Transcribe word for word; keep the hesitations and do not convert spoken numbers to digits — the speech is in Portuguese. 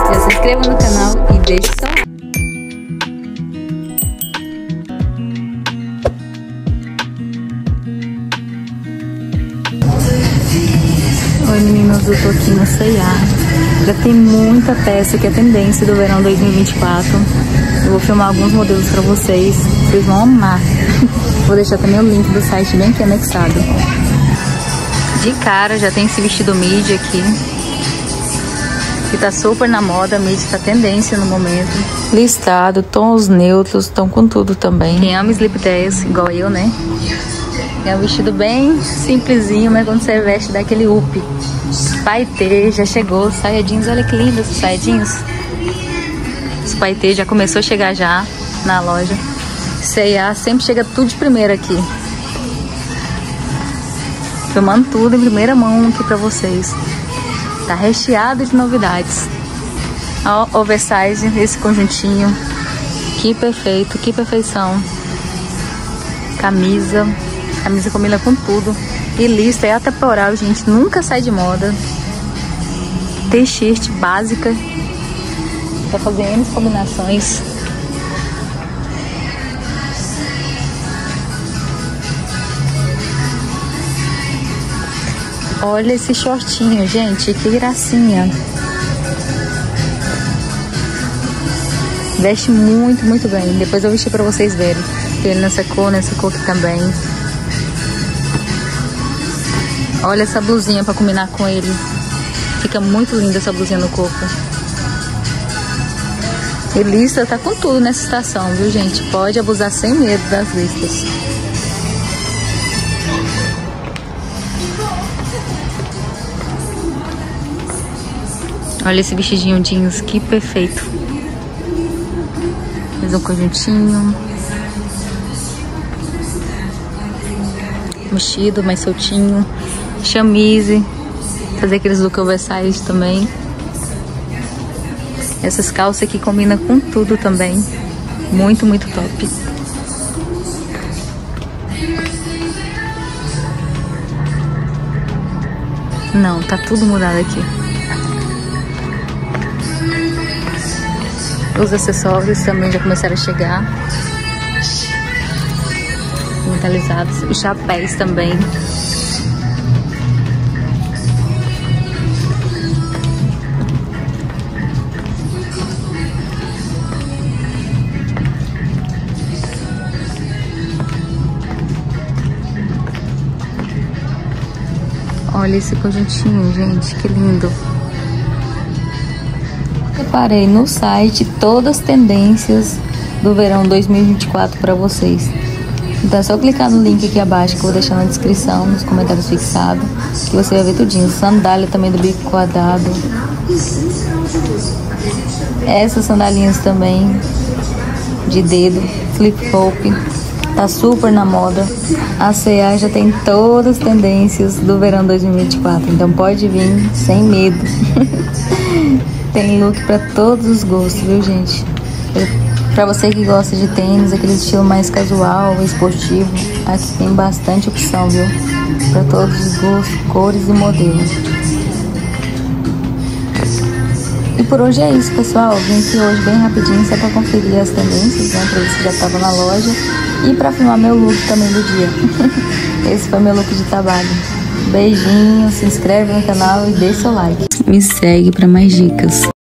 Já se inscreva no canal e deixe seu like. Oi meninas, eu tô aqui no C e A. Já tem muita peça que é tendência do verão dois mil e vinte e quatro. Eu vou filmar alguns modelos pra vocês, vocês vão amar. Vou deixar também o link do site bem aqui anexado. De cara já tem esse vestido midi aqui, que tá super na moda, midi tá tendência no momento. Listado, tons neutros, estão com tudo também. Quem ama slip dress, igual eu, né? É um vestido bem simplesinho, mas quando você veste dá aquele up. Paetê, já chegou, saia jeans, olha que linda essa saia jeans. Esse paetê já começou a chegar já na loja. C e A sempre chega tudo de primeira aqui. Filmando tudo em primeira mão aqui pra vocês. Tá recheado de novidades. Ó, oversize, esse conjuntinho. Que perfeito, que perfeição. Camisa. Camisa combina com tudo. E lista é atemporal, gente. Nunca sai de moda. T-shirt básica. Pra fazer N combinações. Olha esse shortinho, gente. Que gracinha. Veste muito, muito bem. Depois eu vesti pra vocês verem. Tem ele nessa cor, nessa cor aqui também. Olha essa blusinha pra combinar com ele. Fica muito linda essa blusinha no corpo. E lista tá com tudo nessa estação, viu, gente? Pode abusar sem medo das listas. Olha esse vestidinho jeans, que perfeito. Fez um conjuntinho. Mexido, mais soltinho. Chamise. Fazer aqueles look oversize também. Essas calças aqui combinam com tudo também. Muito, muito top. Não, tá tudo mudado aqui. Os acessórios também já começaram a chegar. Metalizados. Os chapéus também. Olha esse conjuntinho, gente, que lindo. Separei no site todas as tendências do verão dois mil e vinte e quatro para vocês. Então é só clicar no link aqui abaixo que eu vou deixar na descrição, nos comentários fixados, que você vai ver tudinho. Sandália também do bico quadrado. Essas sandalinhas também de dedo, flip-flop. Tá super na moda. A C e A já tem todas as tendências do verão dois mil e vinte e quatro. Então pode vir sem medo. Tem look pra todos os gostos, viu, gente? Pra você que gosta de tênis, aquele estilo mais casual, esportivo, aqui tem bastante opção, viu? Pra todos os gostos, cores e modelos. E por hoje é isso, pessoal. Eu vim aqui hoje bem rapidinho, só pra conferir as tendências, né? Pra ver se já tava na loja. E pra filmar meu look também do dia. Esse foi meu look de trabalho. Beijinho, se inscreve no canal e deixa seu like. Me segue pra mais dicas.